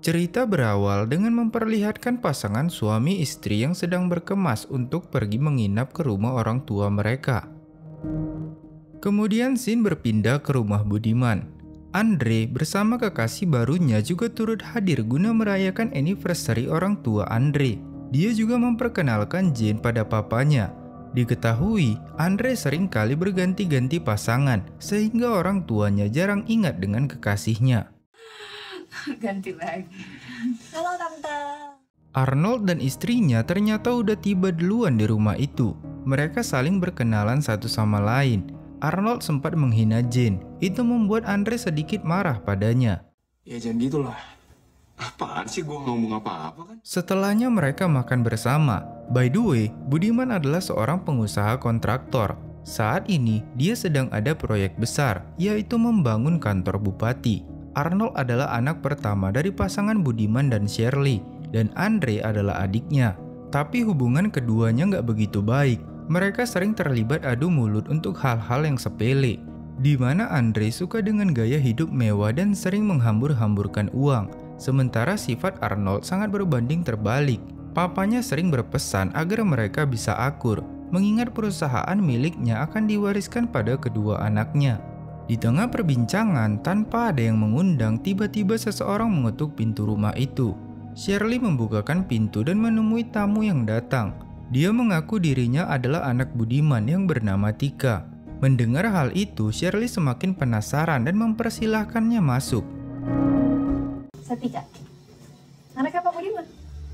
Cerita berawal dengan memperlihatkan pasangan suami istri yang sedang berkemas untuk pergi menginap ke rumah orang tua mereka. Kemudian scene berpindah ke rumah Budiman. Andre bersama kekasih barunya juga turut hadir guna merayakan anniversary orang tua Andre. Dia juga memperkenalkan Jane pada papanya. Diketahui, Andre sering kali berganti-ganti pasangan sehingga orang tuanya jarang ingat dengan kekasihnya. Ganti lagi. Halo Tante. Arnold dan istrinya ternyata udah tiba duluan di rumah itu. Mereka saling berkenalan satu sama lain. Arnold sempat menghina Jane. Itu membuat Andre sedikit marah padanya. Ya jangan gitulah. Apaan sih, gue ngomong apa-apa kan? Setelahnya mereka makan bersama. By the way, Budiman adalah seorang pengusaha kontraktor. Saat ini, dia sedang ada proyek besar, yaitu membangun kantor bupati. Arnold adalah anak pertama dari pasangan Budiman dan Shirley, dan Andre adalah adiknya. Tapi hubungan keduanya nggak begitu baik. Mereka sering terlibat adu mulut untuk hal-hal yang sepele, di mana Andre suka dengan gaya hidup mewah dan sering menghambur-hamburkan uang, sementara sifat Arnold sangat berbanding terbalik. Papanya sering berpesan agar mereka bisa akur, mengingat perusahaan miliknya akan diwariskan pada kedua anaknya. Di tengah perbincangan, tanpa ada yang mengundang, tiba-tiba seseorang mengetuk pintu rumah itu. Shirley membukakan pintu dan menemui tamu yang datang. Dia mengaku dirinya adalah anak Budiman yang bernama Tika. Mendengar hal itu, Shirley semakin penasaran dan mempersilahkannya masuk. Saya Tika. Anaknya Pak Budiman.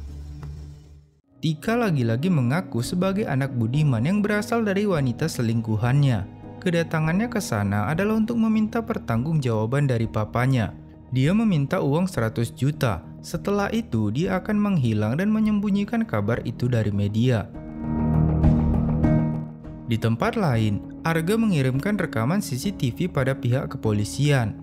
Tika lagi-lagi mengaku sebagai anak Budiman yang berasal dari wanita selingkuhannya. Kedatangannya ke sana adalah untuk meminta pertanggungjawaban dari papanya. Dia meminta uang 100 juta. Setelah itu, dia akan menghilang dan menyembunyikan kabar itu dari media. Di tempat lain, Arga mengirimkan rekaman CCTV pada pihak kepolisian.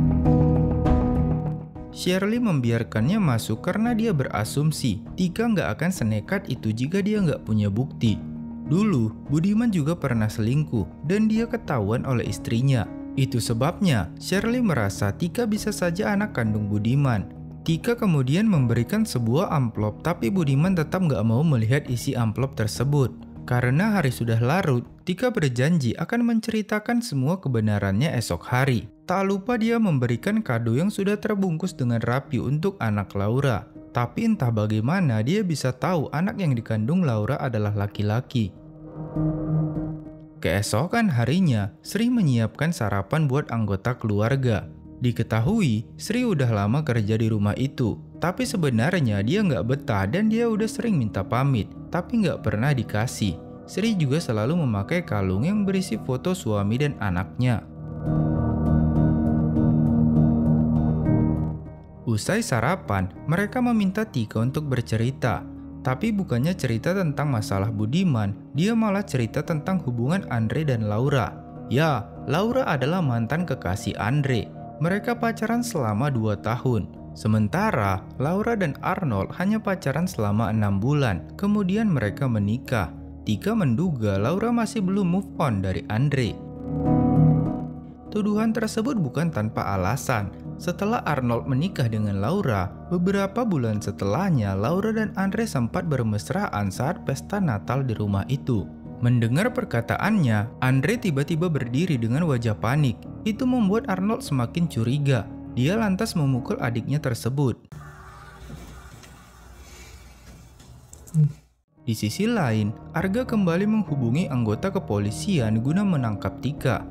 Shirley membiarkannya masuk karena dia berasumsi Tika nggak akan senekat itu jika dia nggak punya bukti. Dulu, Budiman juga pernah selingkuh dan dia ketahuan oleh istrinya. Itu sebabnya Shirley merasa Tika bisa saja anak kandung Budiman. Tika kemudian memberikan sebuah amplop, tapi Budiman tetap nggak mau melihat isi amplop tersebut. Karena hari sudah larut, Tika berjanji akan menceritakan semua kebenarannya esok hari. Tak lupa dia memberikan kado yang sudah terbungkus dengan rapi untuk anak Laura. Tapi entah bagaimana dia bisa tahu anak yang dikandung Laura adalah laki-laki. Keesokan harinya, Sri menyiapkan sarapan buat anggota keluarga. Diketahui, Sri udah lama kerja di rumah itu. Tapi sebenarnya dia nggak betah dan dia udah sering minta pamit, tapi nggak pernah dikasih. Sri juga selalu memakai kalung yang berisi foto suami dan anaknya. Usai sarapan, mereka meminta Tika untuk bercerita. Tapi bukannya cerita tentang masalah Budiman, dia malah cerita tentang hubungan Andre dan Laura. Ya, Laura adalah mantan kekasih Andre. Mereka pacaran selama 2 tahun. Sementara Laura dan Arnold hanya pacaran selama 6 bulan, kemudian mereka menikah. Tika menduga Laura masih belum move on dari Andre. Tuduhan tersebut bukan tanpa alasan. Setelah Arnold menikah dengan Laura, beberapa bulan setelahnya Laura dan Andre sempat bermesraan saat pesta Natal di rumah itu. Mendengar perkataannya, Andre tiba-tiba berdiri dengan wajah panik. Itu membuat Arnold semakin curiga. Dia lantas memukul adiknya tersebut. Di sisi lain, Arga kembali menghubungi anggota kepolisian guna menangkap Tika.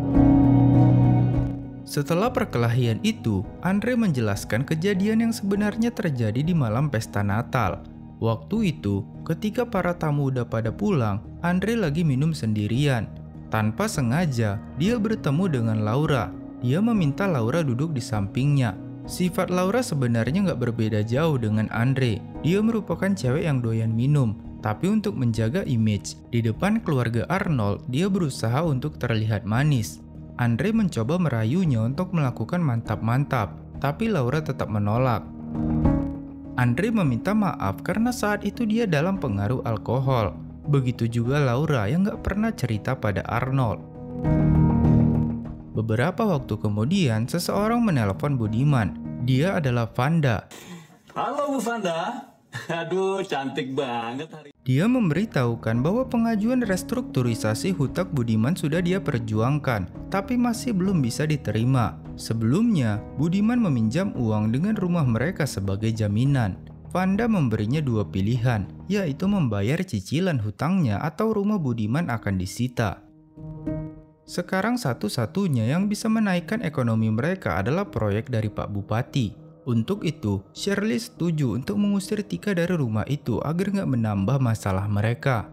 Setelah perkelahian itu, Andre menjelaskan kejadian yang sebenarnya terjadi di malam pesta Natal. Waktu itu, ketika para tamu udah pada pulang, Andre lagi minum sendirian. Tanpa sengaja, dia bertemu dengan Laura. Dia meminta Laura duduk di sampingnya. Sifat Laura sebenarnya nggak berbeda jauh dengan Andre. Dia merupakan cewek yang doyan minum. Tapi untuk menjaga image, di depan keluarga Arnold, dia berusaha untuk terlihat manis. Andre mencoba merayunya untuk melakukan mantap-mantap, tapi Laura tetap menolak. Andre meminta maaf karena saat itu dia dalam pengaruh alkohol. Begitu juga Laura yang gak pernah cerita pada Arnold. Beberapa waktu kemudian, seseorang menelpon Budiman. Dia adalah Vanda. Halo Bu Vanda. Aduh, cantik banget hari. Dia memberitahukan bahwa pengajuan restrukturisasi hutang Budiman sudah dia perjuangkan, tapi masih belum bisa diterima. Sebelumnya, Budiman meminjam uang dengan rumah mereka sebagai jaminan. Vanda memberinya dua pilihan, yaitu membayar cicilan hutangnya atau rumah Budiman akan disita. Sekarang satu-satunya yang bisa menaikkan ekonomi mereka adalah proyek dari Pak Bupati. Untuk itu, Shirley setuju untuk mengusir Tika dari rumah itu agar nggak menambah masalah mereka.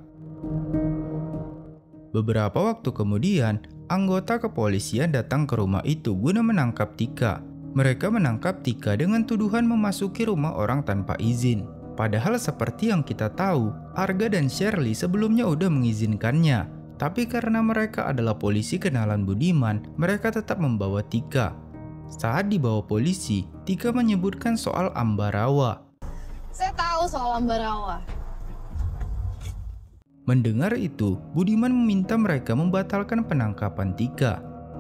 Beberapa waktu kemudian, anggota kepolisian datang ke rumah itu guna menangkap Tika. Mereka menangkap Tika dengan tuduhan memasuki rumah orang tanpa izin. Padahal seperti yang kita tahu, Arga dan Shirley sebelumnya udah mengizinkannya. Tapi karena mereka adalah polisi kenalan Budiman, mereka tetap membawa Tika. Saat dibawa polisi, Tika menyebutkan soal Ambarawa. Saya tahu soal Ambarawa. Mendengar itu, Budiman meminta mereka membatalkan penangkapan Tika.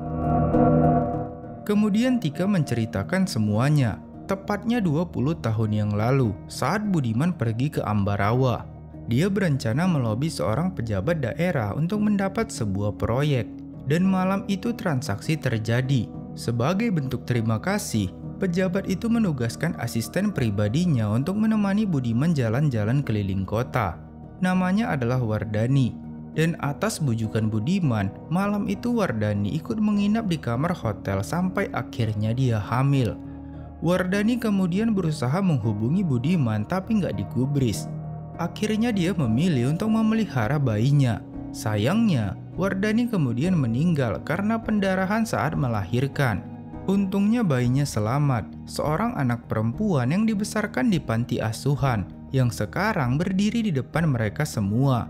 Kemudian Tika menceritakan semuanya, tepatnya 20 tahun yang lalu saat Budiman pergi ke Ambarawa. Dia berencana melobi seorang pejabat daerah untuk mendapat sebuah proyek, dan malam itu transaksi terjadi. Sebagai bentuk terima kasih, pejabat itu menugaskan asisten pribadinya untuk menemani Budiman jalan-jalan keliling kota. Namanya adalah Wardani. Dan atas bujukan Budiman, malam itu Wardani ikut menginap di kamar hotel sampai akhirnya dia hamil. Wardani kemudian berusaha menghubungi Budiman tapi nggak digubris. Akhirnya dia memilih untuk memelihara bayinya. Sayangnya, Wardani kemudian meninggal karena pendarahan saat melahirkan. Untungnya bayinya selamat, seorang anak perempuan yang dibesarkan di panti asuhan, yang sekarang berdiri di depan mereka semua.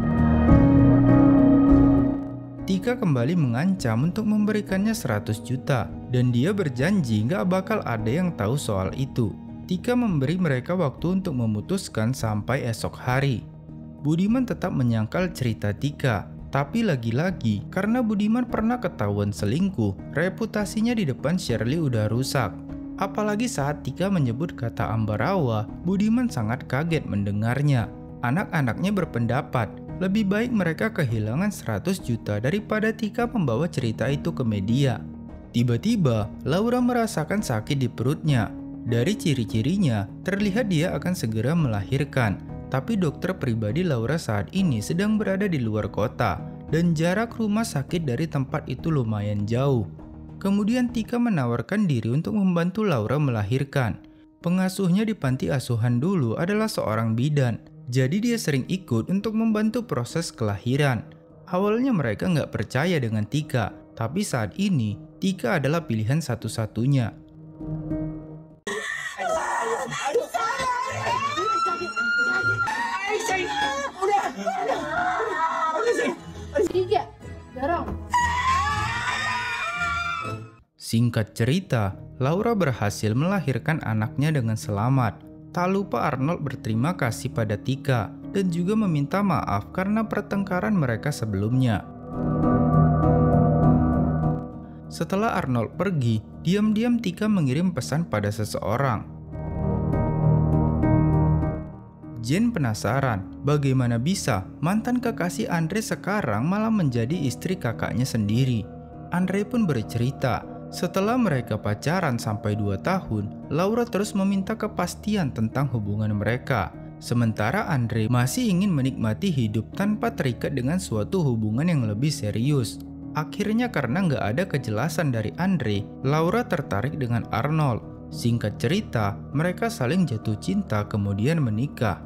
Tika kembali mengancam untuk memberikannya 100 juta, dan dia berjanji gak bakal ada yang tahu soal itu. Tika memberi mereka waktu untuk memutuskan sampai esok hari. Budiman tetap menyangkal cerita Tika, tapi lagi-lagi karena Budiman pernah ketahuan selingkuh, reputasinya di depan Shirley udah rusak. Apalagi saat Tika menyebut kata Ambarawa, Budiman sangat kaget mendengarnya. Anak-anaknya berpendapat, lebih baik mereka kehilangan 100 juta daripada Tika membawa cerita itu ke media. Tiba-tiba, Laura merasakan sakit di perutnya. Dari ciri-cirinya, terlihat dia akan segera melahirkan. Tapi dokter pribadi Laura saat ini sedang berada di luar kota, dan jarak rumah sakit dari tempat itu lumayan jauh. Kemudian Tika menawarkan diri untuk membantu Laura melahirkan. Pengasuhnya di panti asuhan dulu adalah seorang bidan, jadi dia sering ikut untuk membantu proses kelahiran. Awalnya mereka nggak percaya dengan Tika, tapi saat ini Tika adalah pilihan satu-satunya. Tiga, dorong. Singkat cerita, Laura berhasil melahirkan anaknya dengan selamat. Tak lupa Arnold berterima kasih pada Tika dan juga meminta maaf karena pertengkaran mereka sebelumnya. Setelah Arnold pergi, diam-diam Tika mengirim pesan pada seseorang. Jen penasaran bagaimana bisa mantan kekasih Andre sekarang malah menjadi istri kakaknya sendiri. Andre pun bercerita, setelah mereka pacaran sampai 2 tahun, Laura terus meminta kepastian tentang hubungan mereka. Sementara Andre masih ingin menikmati hidup tanpa terikat dengan suatu hubungan yang lebih serius. Akhirnya karena nggak ada kejelasan dari Andre, Laura tertarik dengan Arnold. Singkat cerita, mereka saling jatuh cinta kemudian menikah.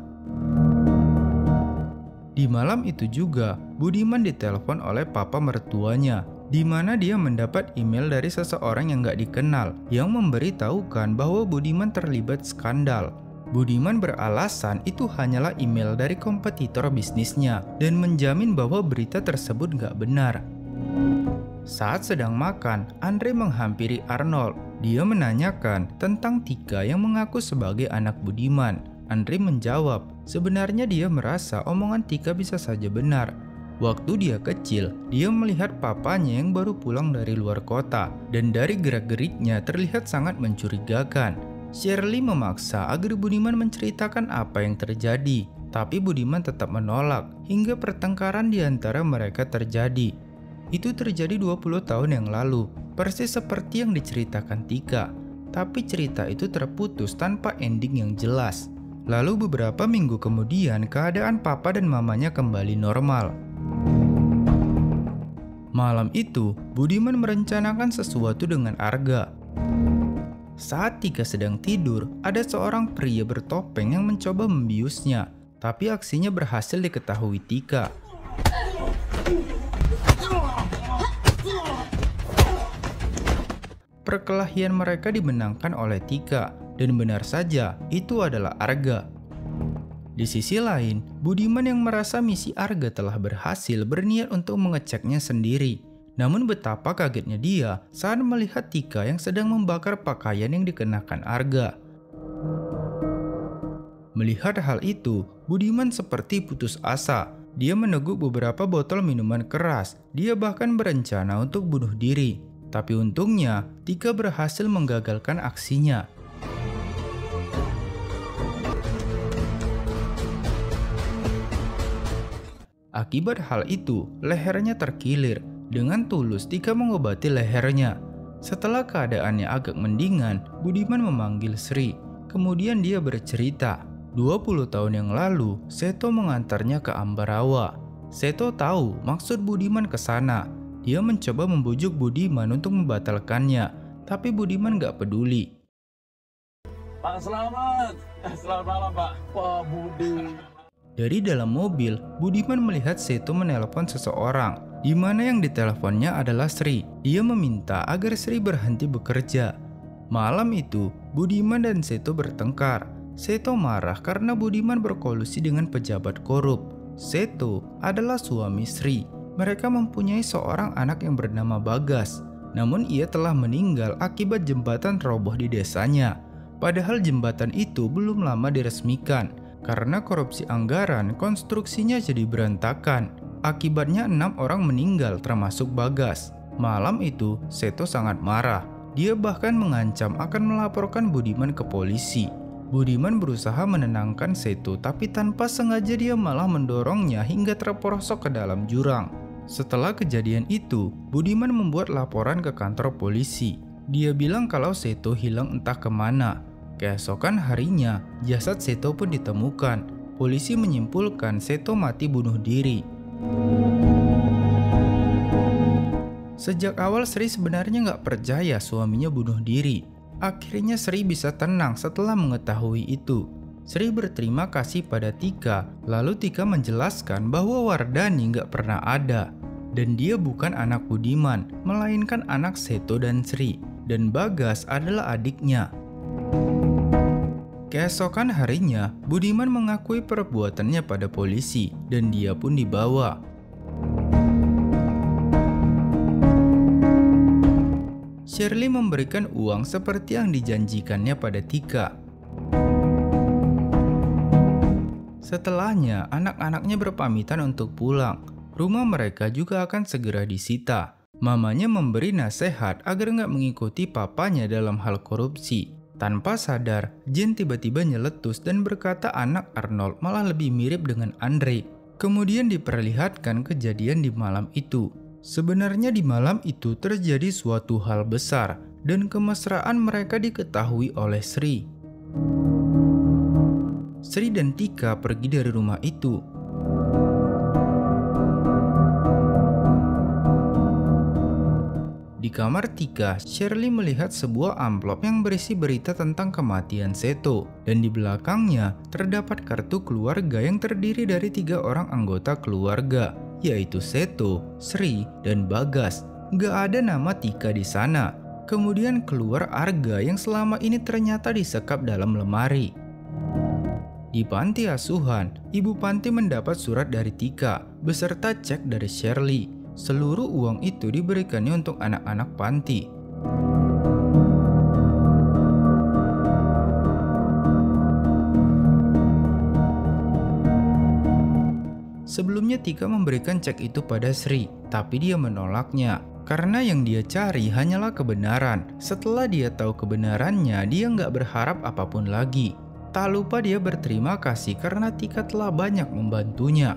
Di malam itu juga, Budiman ditelepon oleh papa mertuanya, di mana dia mendapat email dari seseorang yang gak dikenal yang memberitahukan bahwa Budiman terlibat skandal. Budiman beralasan itu hanyalah email dari kompetitor bisnisnya dan menjamin bahwa berita tersebut gak benar. Saat sedang makan, Andre menghampiri Arnold. Dia menanyakan tentang Tika yang mengaku sebagai anak Budiman. Andre menjawab, sebenarnya dia merasa omongan Tika bisa saja benar. Waktu dia kecil, dia melihat papanya yang baru pulang dari luar kota dan dari gerak-geriknya terlihat sangat mencurigakan. Shirley memaksa agar Budiman menceritakan apa yang terjadi, tapi Budiman tetap menolak hingga pertengkaran di antara mereka terjadi. Itu terjadi 20 tahun yang lalu, persis seperti yang diceritakan Tika. Tapi cerita itu terputus tanpa ending yang jelas. Lalu beberapa minggu kemudian, keadaan papa dan mamanya kembali normal. Malam itu, Budiman merencanakan sesuatu dengan Arga. Saat Tika sedang tidur, ada seorang pria bertopeng yang mencoba membiusnya, tapi aksinya berhasil diketahui Tika. Perkelahian mereka dimenangkan oleh Tika, dan benar saja itu adalah Arga. Di sisi lain, Budiman yang merasa misi Arga telah berhasil berniat untuk mengeceknya sendiri. Namun betapa kagetnya dia saat melihat Tika yang sedang membakar pakaian yang dikenakan Arga. Melihat hal itu, Budiman seperti putus asa. Dia meneguk beberapa botol minuman keras. Dia bahkan berencana untuk bunuh diri. Tapi untungnya, Tika berhasil menggagalkan aksinya. Akibat hal itu, lehernya terkilir. Dengan tulus, Tika mengobati lehernya. Setelah keadaannya agak mendingan, Budiman memanggil Sri. Kemudian dia bercerita, 20 tahun yang lalu, Seto mengantarnya ke Ambarawa. Seto tahu maksud Budiman ke sana. Dia mencoba membujuk Budiman untuk membatalkannya, tapi Budiman gak peduli. Pak Selamat. Selamat malam Pak. Pak Budi. Dari dalam mobil, Budiman melihat Seto menelpon seseorang, di mana yang diteleponnya adalah Sri. Dia meminta agar Sri berhenti bekerja. Malam itu, Budiman dan Seto bertengkar. Seto marah karena Budiman berkolusi dengan pejabat korup. Seto adalah suami Sri. Mereka mempunyai seorang anak yang bernama Bagas. Namun ia telah meninggal akibat jembatan roboh di desanya. Padahal jembatan itu belum lama diresmikan. Karena korupsi anggaran, konstruksinya jadi berantakan. Akibatnya 6 orang meninggal termasuk Bagas. Malam itu, Seto sangat marah. Dia bahkan mengancam akan melaporkan Budiman ke polisi. Budiman berusaha menenangkan Seto, tapi tanpa sengaja dia malah mendorongnya hingga terperosok ke dalam jurang. Setelah kejadian itu, Budiman membuat laporan ke kantor polisi. Dia bilang kalau Seto hilang entah kemana. Keesokan harinya, jasad Seto pun ditemukan. Polisi menyimpulkan Seto mati bunuh diri. Sejak awal Sri sebenarnya nggak percaya suaminya bunuh diri. Akhirnya Sri bisa tenang setelah mengetahui itu. Sri berterima kasih pada Tika, lalu Tika menjelaskan bahwa Wardani nggak pernah ada. Dan dia bukan anak Budiman, melainkan anak Seto dan Sri. Dan Bagas adalah adiknya. Keesokan harinya, Budiman mengakui perbuatannya pada polisi dan dia pun dibawa. Shirley memberikan uang seperti yang dijanjikannya pada Tika. Setelahnya, anak-anaknya berpamitan untuk pulang. Rumah mereka juga akan segera disita. Mamanya memberi nasihat agar nggak mengikuti papanya dalam hal korupsi. Tanpa sadar, Jin tiba-tiba nyeletus dan berkata anak Arnold malah lebih mirip dengan Andre. Kemudian diperlihatkan kejadian di malam itu. Sebenarnya di malam itu terjadi suatu hal besar dan kemesraan mereka diketahui oleh Sri. Sri dan Tika pergi dari rumah itu. Di kamar Tika, Shirley melihat sebuah amplop yang berisi berita tentang kematian Seto. Dan di belakangnya, terdapat kartu keluarga yang terdiri dari 3 orang anggota keluarga, yaitu Seto, Sri, dan Bagas. Gak ada nama Tika di sana. Kemudian keluar Arga yang selama ini ternyata disekap dalam lemari. Di panti asuhan, ibu panti mendapat surat dari Tika, beserta cek dari Shirley. Seluruh uang itu diberikannya untuk anak-anak panti. Sebelumnya Tika memberikan cek itu pada Sri, tapi dia menolaknya. Karena yang dia cari hanyalah kebenaran. Setelah dia tahu kebenarannya, dia nggak berharap apapun lagi. Tak lupa dia berterima kasih karena Tika telah banyak membantunya.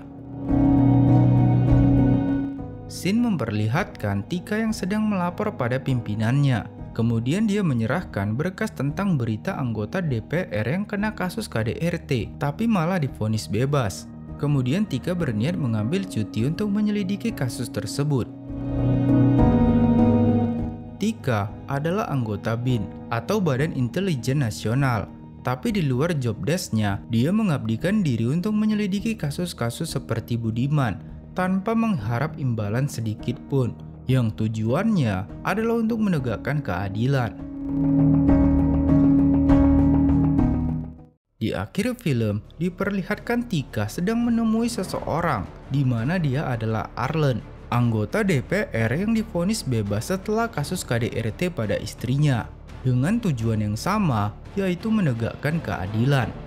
Scene memperlihatkan Tika yang sedang melapor pada pimpinannya. Kemudian dia menyerahkan berkas tentang berita anggota DPR yang kena kasus KDRT, tapi malah divonis bebas. Kemudian Tika berniat mengambil cuti untuk menyelidiki kasus tersebut. Tika adalah anggota BIN atau Badan Intelijen Nasional. Tapi di luar job desk-nya, dia mengabdikan diri untuk menyelidiki kasus-kasus seperti Budiman tanpa mengharap imbalan sedikit pun, yang tujuannya adalah untuk menegakkan keadilan. Di akhir film, diperlihatkan Tika sedang menemui seseorang, di mana dia adalah Arlen, anggota DPR yang divonis bebas setelah kasus KDRT pada istrinya, dengan tujuan yang sama, yaitu menegakkan keadilan.